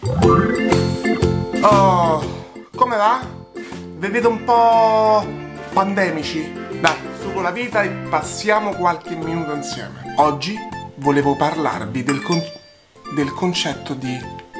Oh, come va? Vi vedo un po' pandemici. Dai, su con la vita e passiamo qualche minuto insieme. Oggi volevo parlarvi del concetto di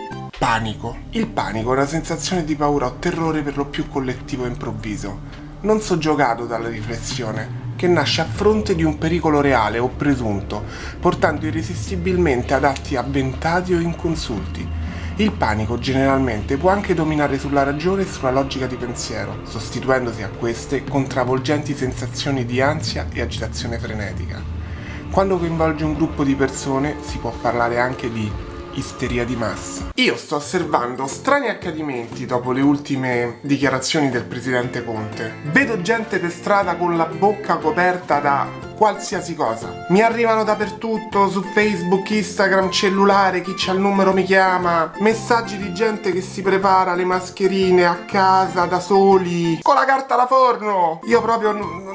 panico. Il panico è una sensazione di paura o terrore per lo più collettivo e improvviso, non soggiogato dalla riflessione, che nasce a fronte di un pericolo reale o presunto, portando irresistibilmente ad atti avventati o inconsulti. Il panico generalmente può anche dominare sulla ragione e sulla logica di pensiero, sostituendosi a queste con travolgenti sensazioni di ansia e agitazione frenetica. Quando coinvolge un gruppo di persone si può parlare anche di isteria di massa. Io sto osservando strani accadimenti dopo le ultime dichiarazioni del presidente Conte. Vedo gente per strada con la bocca coperta da qualsiasi cosa. Mi arrivano dappertutto, su Facebook, Instagram, cellulare, chi c'ha il numero mi chiama, messaggi di gente che si prepara le mascherine a casa da soli, con la carta da forno. Io proprio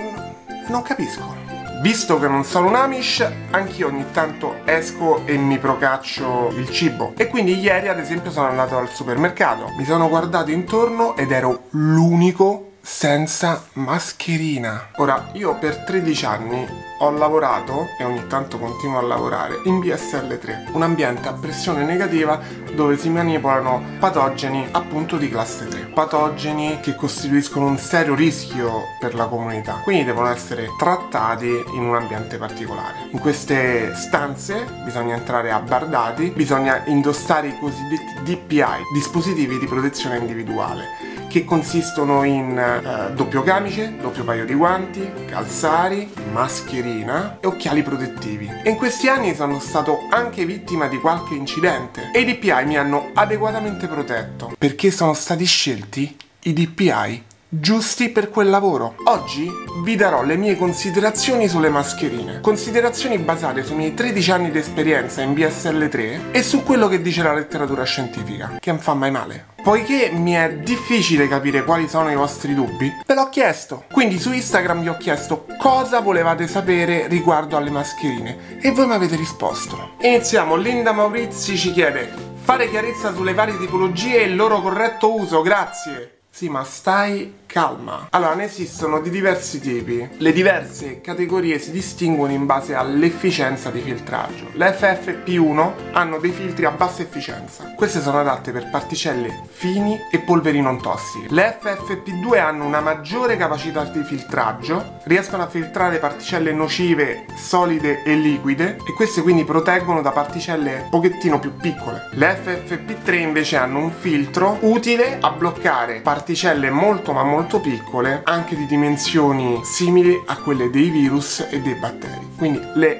non capisco. Visto che non sono un Amish, anch'io ogni tanto esco e mi procaccio il cibo. E quindi ieri, ad esempio, sono andato al supermercato. Mi sono guardato intorno ed ero l'unico senza mascherina. Ora, io per 13 anni ho lavorato, e ogni tanto continuo a lavorare, in BSL3, un ambiente a pressione negativa dove si manipolano patogeni appunto di classe 3. Patogeni che costituiscono un serio rischio per la comunità, quindi devono essere trattati in un ambiente particolare. In queste stanze bisogna entrare abbardati, bisogna indossare i cosiddetti DPI, dispositivi di protezione individuale, che consistono in doppio camice, doppio paio di guanti, calzari, mascherina e occhiali protettivi. E in questi anni sono stato anche vittima di qualche incidente e i DPI mi hanno adeguatamente protetto, perché sono stati scelti i DPI giusti per quel lavoro. Oggi vi darò le mie considerazioni sulle mascherine, considerazioni basate sui miei 13 anni di esperienza in BSL3 e su quello che dice la letteratura scientifica, che non fa mai male. Poiché mi è difficile capire quali sono i vostri dubbi, ve l'ho chiesto. Quindi su Instagram vi ho chiesto cosa volevate sapere riguardo alle mascherine e voi mi avete risposto. Iniziamo. Linda Maurizi ci chiede: fare chiarezza sulle varie tipologie e il loro corretto uso, grazie. Sì, ma stai calma. Allora, ne esistono di diversi tipi. Le diverse categorie si distinguono in base all'efficienza di filtraggio. Le FFP1 hanno dei filtri a bassa efficienza. Queste sono adatte per particelle fini e polveri non tossiche. Le FFP2 hanno una maggiore capacità di filtraggio, riescono a filtrare particelle nocive, solide e liquide, e queste quindi proteggono da particelle un pochettino più piccole. Le FFP3 invece hanno un filtro utile a bloccare particelle molto ma molto piccole, anche di dimensioni simili a quelle dei virus e dei batteri. Quindi le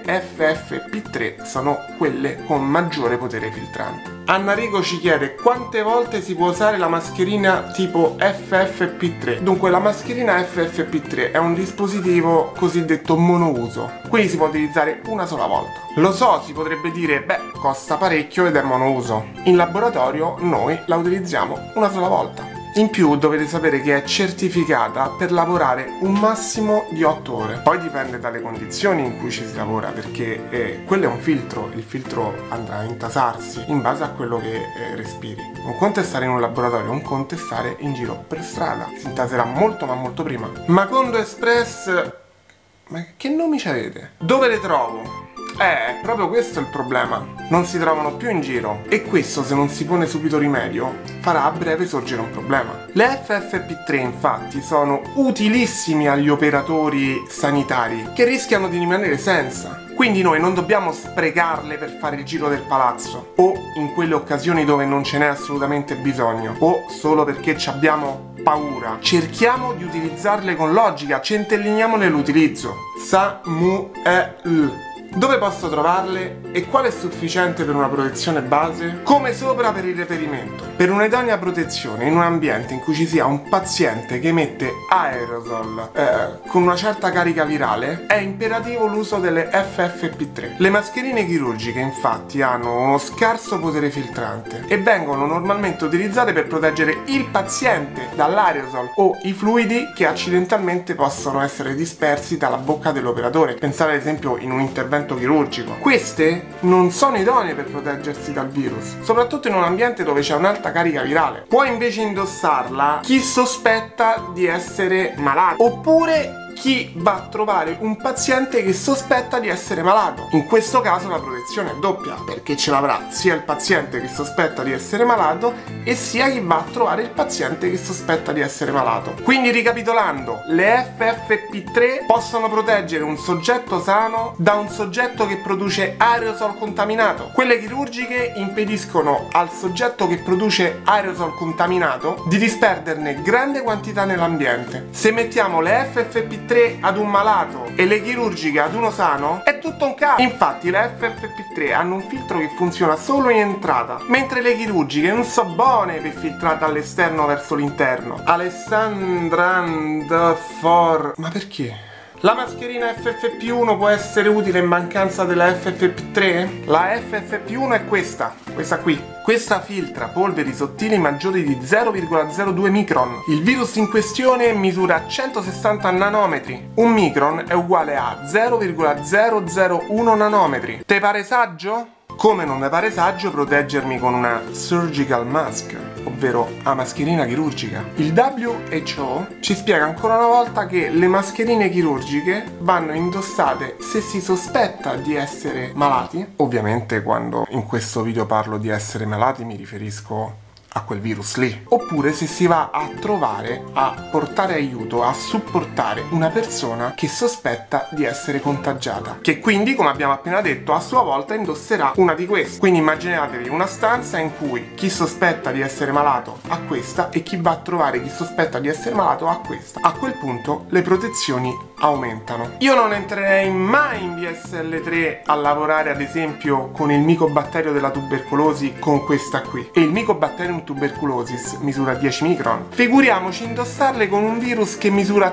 FFP3 sono quelle con maggiore potere filtrante. Anna Rigo ci chiede quante volte si può usare la mascherina tipo FFP3. Dunque, la mascherina FFP3 è un dispositivo cosiddetto monouso, quindi si può utilizzare una sola volta. Lo so, si potrebbe dire, beh, costa parecchio ed è monouso. In laboratorio noi la utilizziamo una sola volta. In più dovete sapere che è certificata per lavorare un massimo di 8 ore. Poi dipende dalle condizioni in cui ci si lavora, perché quello è un filtro, il filtro andrà a intasarsi in base a quello che respiri. Un conto è stare in un laboratorio, un conto è stare in giro per strada. Si intaserà molto ma molto prima. Macondo Express, ma che nomi ci avete? Dove le trovo? Proprio questo è il problema. Non si trovano più in giro. E questo, se non si pone subito rimedio, farà a breve sorgere un problema. Le FFP3 infatti sono utilissimi agli operatori sanitari che rischiano di rimanere senza. Quindi noi non dobbiamo sprecarle per fare il giro del palazzo, o in quelle occasioni dove non ce n'è assolutamente bisogno, o solo perché ci abbiamo paura. Cerchiamo di utilizzarle con logica, centelliniamo nell'utilizzo. Samuel. Dove posso trovarle e quale è sufficiente per una protezione base? Come sopra per il reperimento. Per un'idonea protezione in un ambiente in cui ci sia un paziente che emette aerosol con una certa carica virale, è imperativo l'uso delle FFP3. Le mascherine chirurgiche infatti hanno uno scarso potere filtrante e vengono normalmente utilizzate per proteggere il paziente dall'aerosol o i fluidi che accidentalmente possono essere dispersi dalla bocca dell'operatore. Pensate ad esempio in un intervento intervento chirurgico. Queste non sono idonee per proteggersi dal virus, soprattutto in un ambiente dove c'è un'alta carica virale. Può invece indossarla chi sospetta di essere malato, oppure chi va a trovare un paziente che sospetta di essere malato. In questo caso la protezione è doppia, perché ce l'avrà sia il paziente che sospetta di essere malato e sia chi va a trovare il paziente che sospetta di essere malato. Quindi, ricapitolando, le FFP3 possono proteggere un soggetto sano da un soggetto che produce aerosol contaminato. Quelle chirurgiche impediscono al soggetto che produce aerosol contaminato di disperderne grande quantità nell'ambiente. Se mettiamo le FFP3 ad un malato e le chirurgiche ad uno sano, è tutto un caso. Infatti le FFP3 hanno un filtro che funziona solo in entrata, mentre le chirurgiche non so buone per filtrare dall'esterno verso l'interno. Ma perché? La mascherina FFP1 può essere utile in mancanza della FFP3? La FFP1 è questa qui. Questa filtra polveri sottili maggiori di 0,02 micron. Il virus in questione misura 160 nanometri. Un micron è uguale a 0,001 nanometri. Te pare saggio? Come non mi pare saggio proteggermi con una surgical mask, ovvero la mascherina chirurgica. Il WHO ci spiega ancora una volta che le mascherine chirurgiche vanno indossate se si sospetta di essere malati. Ovviamente quando in questo video parlo di essere malati mi riferisco a quel virus lì, oppure se si va a trovare, a portare aiuto, a supportare una persona che sospetta di essere contagiata, che quindi, come abbiamo appena detto, a sua volta indosserà una di queste. Quindi immaginatevi una stanza in cui chi sospetta di essere malato ha questa e chi va a trovare chi sospetta di essere malato ha questa. A quel punto le protezioni aumentano. Io non entrerei mai in BSL-3 a lavorare ad esempio con il micobatterio della tubercolosi con questa qui, e il Mycobacterium tuberculosis misura 10 micron. Figuriamoci indossarle con un virus che misura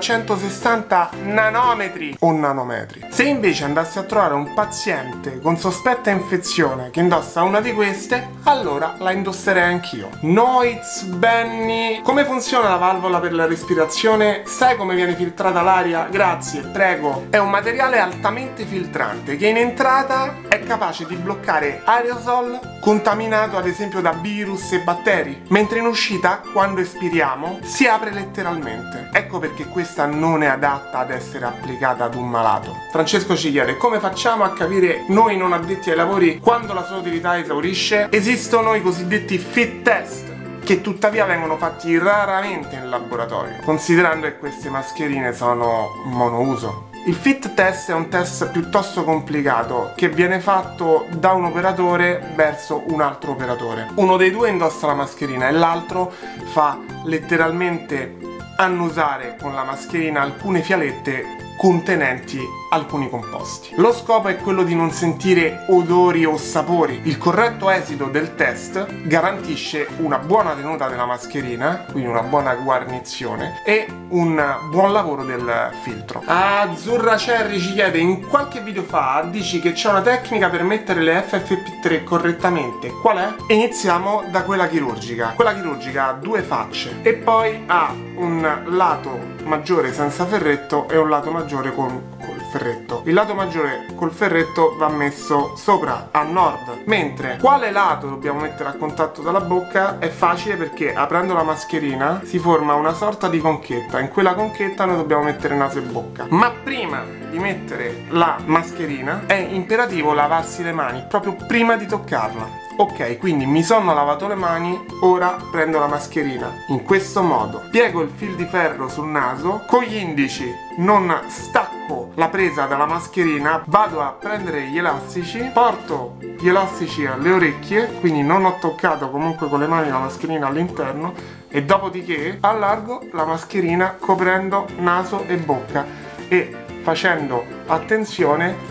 160 nanometri o nanometri. Se invece andassi a trovare un paziente con sospetta infezione che indossa una di queste, allora la indosserei anch'io. Noiz, Benny, come funziona la valvola per la respirazione? Sai come viene filtrata l'aria? Grazie, prego. È un materiale altamente filtrante che in entrata è capace di bloccare aerosol contaminato ad esempio da virus e batteri, mentre in uscita, quando espiriamo, si apre letteralmente. Ecco perché questa non è adatta ad essere applicata ad un malato. Francesco ci chiede: come facciamo a capire noi non addetti ai lavori quando la sua utilità esaurisce? Esistono i cosiddetti fit test, che tuttavia vengono fatti raramente in laboratorio, considerando che queste mascherine sono monouso. Il fit test è un test piuttosto complicato che viene fatto da un operatore verso un altro operatore. Uno dei due indossa la mascherina e l'altro fa letteralmente annusare con la mascherina alcune fialette contenenti alcuni composti. Lo scopo è quello di non sentire odori o sapori. Il corretto esito del test garantisce una buona tenuta della mascherina, quindi una buona guarnizione, e un buon lavoro del filtro. Azzurra Cherry ci chiede: in qualche video fa dici che c'è una tecnica per mettere le FFP3 correttamente, qual è? Iniziamo da quella chirurgica. Quella chirurgica ha due facce e poi ha un lato maggiore senza ferretto e un lato maggiore col ferretto. Il lato maggiore col ferretto va messo sopra, a nord, mentre quale lato dobbiamo mettere a contatto dalla bocca è facile, perché aprendo la mascherina si forma una sorta di conchetta. In quella conchetta noi dobbiamo mettere naso e bocca. Ma prima di mettere la mascherina è imperativo lavarsi le mani proprio prima di toccarla. Ok, quindi mi sono lavato le mani, ora prendo la mascherina in questo modo, piego il fil di ferro sul naso, con gli indici non stacco la presa dalla mascherina, vado a prendere gli elastici, porto gli elastici alle orecchie, quindi non ho toccato comunque con le mani la mascherina all'interno, e dopodiché allargo la mascherina coprendo naso e bocca e facendo attenzione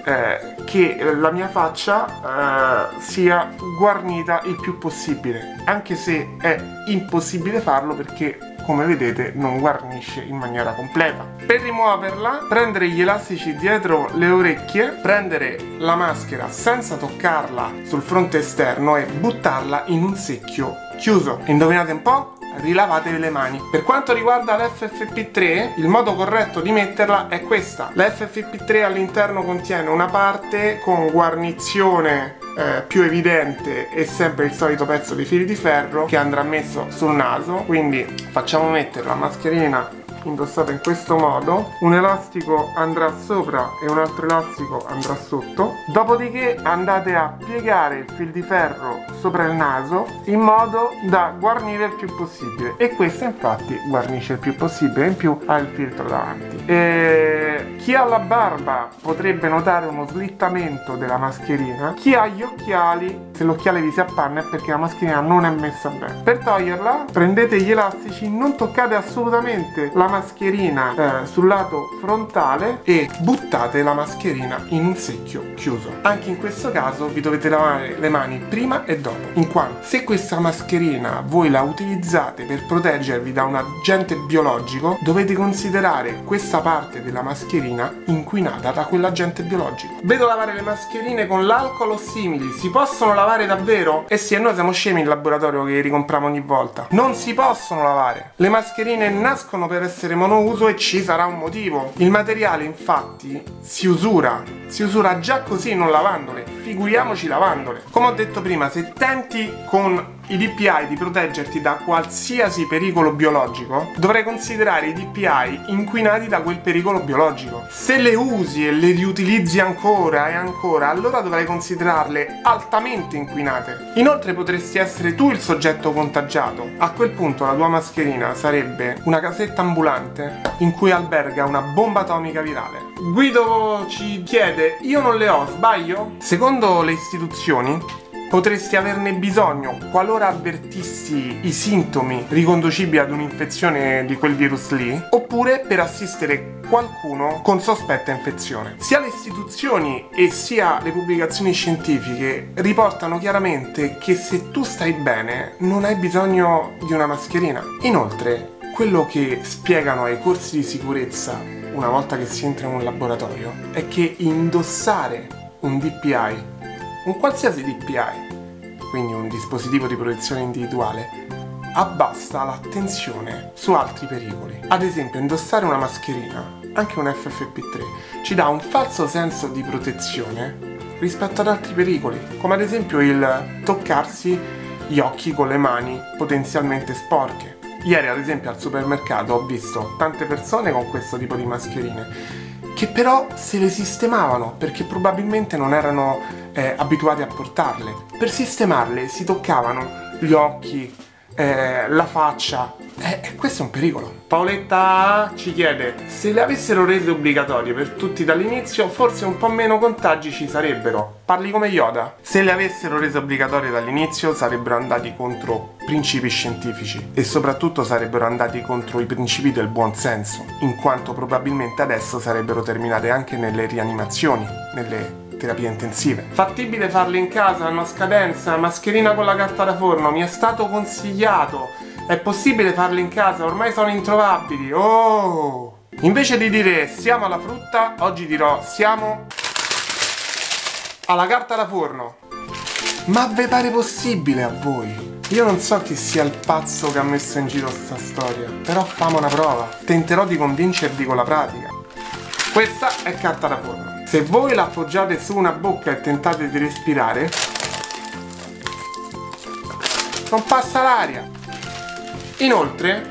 che la mia faccia sia guarnita il più possibile, anche se è impossibile farlo perché, come vedete, non guarnisce in maniera completa. Per rimuoverla, prendere gli elastici dietro le orecchie, prendere la maschera senza toccarla sul fronte esterno e buttarla in un secchio chiuso. Indovinate un po'? rilavatevi le mani. Per quanto riguarda l'FFP3, il modo corretto di metterla è questa. La FFP3 all'interno contiene una parte con guarnizione più evidente e sempre il solito pezzo di fili di ferro che andrà messo sul naso. Quindi facciamo mettere la mascherina indossata in questo modo, un elastico andrà sopra e un altro elastico andrà sotto, dopodiché andate a piegare il fil di ferro sopra il naso in modo da guarnire il più possibile, e questo infatti guarnisce il più possibile, in più ha il filtro davanti. E chi ha la barba potrebbe notare uno slittamento della mascherina, chi ha gli occhiali, se l'occhiale vi si appanna è perché la mascherina non è messa bene. Per toglierla prendete gli elastici, non toccate assolutamente la mascherina sul lato frontale e buttate la mascherina in un secchio chiuso. Anche in questo caso vi dovete lavare le mani prima e dopo, in quanto se questa mascherina voi la utilizzate per proteggervi da un agente biologico, dovete considerare questa parte della mascherina inquinata da quell'agente biologico. Vedo lavare le mascherine con l'alcol o simili, si possono lavare davvero? Eh sì, e noi siamo scemi in laboratorio che ricompriamo ogni volta. Non si possono lavare. Le mascherine nascono per essere monouso e ci sarà un motivo. Il materiale infatti si usura già così non lavandole, figuriamoci lavandole. Come ho detto prima, se tenti con i DPI di proteggerti da qualsiasi pericolo biologico, dovrai considerare i DPI inquinati da quel pericolo biologico. Se le usi e le riutilizzi ancora e ancora, allora dovrai considerarle altamente inquinate. Inoltre potresti essere tu il soggetto contagiato. A quel punto la tua mascherina sarebbe una casetta ambulante in cui alberga una bomba atomica virale. Guido ci chiede: io non le ho, sbaglio? Secondo le istituzioni potresti averne bisogno qualora avvertissi i sintomi riconducibili ad un'infezione di quel virus lì, oppure per assistere qualcuno con sospetta infezione. Sia le istituzioni e sia le pubblicazioni scientifiche riportano chiaramente che se tu stai bene non hai bisogno di una mascherina. Inoltre, quello che spiegano ai corsi di sicurezza una volta che si entra in un laboratorio è che indossare un DPI, un qualsiasi DPI, quindi un dispositivo di protezione individuale, abbassa l'attenzione su altri pericoli. Ad esempio, indossare una mascherina, anche un FFP3, ci dà un falso senso di protezione rispetto ad altri pericoli, come ad esempio il toccarsi gli occhi con le mani potenzialmente sporche. Ieri, ad esempio, al supermercato ho visto tante persone con questo tipo di mascherine che però se le sistemavano perché probabilmente non erano abituati a portarle. Per sistemarle si toccavano gli occhi, la faccia. Questo è un pericolo. Paoletta ci chiede: se le avessero rese obbligatorie per tutti dall'inizio, forse un po' meno contagi ci sarebbero. Parli come Yoda. Se le avessero rese obbligatorie dall'inizio, sarebbero andati contro principi scientifici e soprattutto sarebbero andati contro i principi del buon senso, in quanto probabilmente adesso sarebbero terminate anche nelle rianimazioni, nelle terapie intensive. Fattibile farle in casa, hanno scadenza, mascherina con la carta da forno, mi è stato consigliato. È possibile farle in casa, ormai sono introvabili. Oh! Invece di dire siamo alla frutta, oggi dirò siamo alla carta da forno. Ma ve pare possibile a voi? Io non so chi sia il pazzo che ha messo in giro sta storia, però famo una prova. Tenterò di convincervi con la pratica. Questa è carta da forno. Se voi la appoggiate su una bocca e tentate di respirare, non passa l'aria. Inoltre,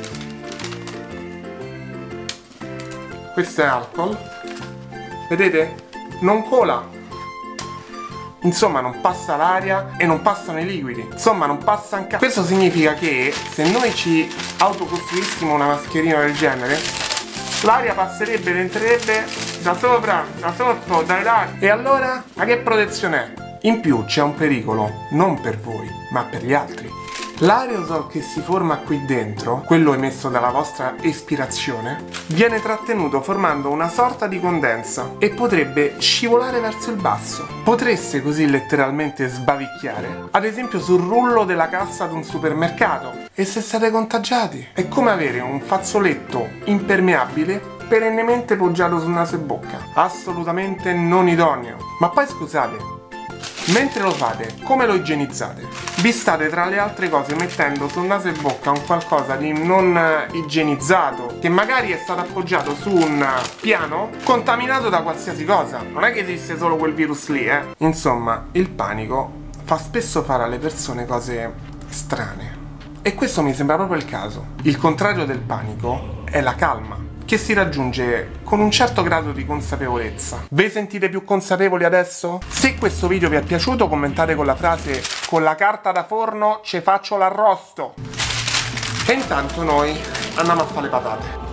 questo è alcol, vedete? Non cola. Insomma, non passa l'aria e non passano i liquidi. Insomma, non passa un cazzo. Questo significa che se noi ci autocostruissimo una mascherina del genere, l'aria passerebbe ed entrerebbe da sopra, da sotto, dai lati. E allora? Ma che protezione è? In più c'è un pericolo, non per voi, ma per gli altri. L'aerosol che si forma qui dentro, quello emesso dalla vostra espirazione, viene trattenuto formando una sorta di condensa e potrebbe scivolare verso il basso. Potreste così letteralmente sbavicchiare, ad esempio sul rullo della cassa di un supermercato. E se siete contagiati? È come avere un fazzoletto impermeabile perennemente poggiato su naso e bocca. Assolutamente non idoneo. Ma poi scusate, Mentre lo fate, come lo igienizzate? Vi state tra le altre cose mettendo sul naso e bocca un qualcosa di non igienizzato, che magari è stato appoggiato su un piano contaminato da qualsiasi cosa. Non è che esiste solo quel virus lì, Insomma, il panico fa spesso fare alle persone cose strane. E questo mi sembra proprio il caso. Il contrario del panico è la calma, che si raggiunge con un certo grado di consapevolezza. Vi sentite più consapevoli adesso? Se questo video vi è piaciuto, commentate con la frase "con la carta da forno ce faccio l'arrosto". E intanto noi andiamo a fare le patate.